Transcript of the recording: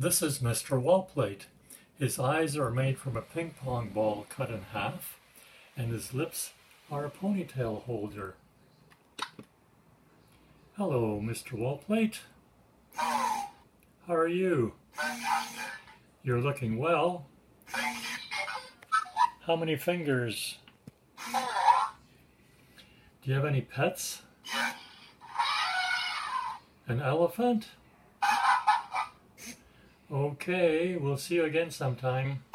This is Mr. Wallplate. His eyes are made from a ping pong ball cut in half, and his lips are a ponytail holder. Hello, Mr. Wallplate. Hello. How are you? Fantastic. You're looking well. Thank you. How many fingers? 4. Do you have any pets? Yes. An elephant? Okay, we'll see you again sometime.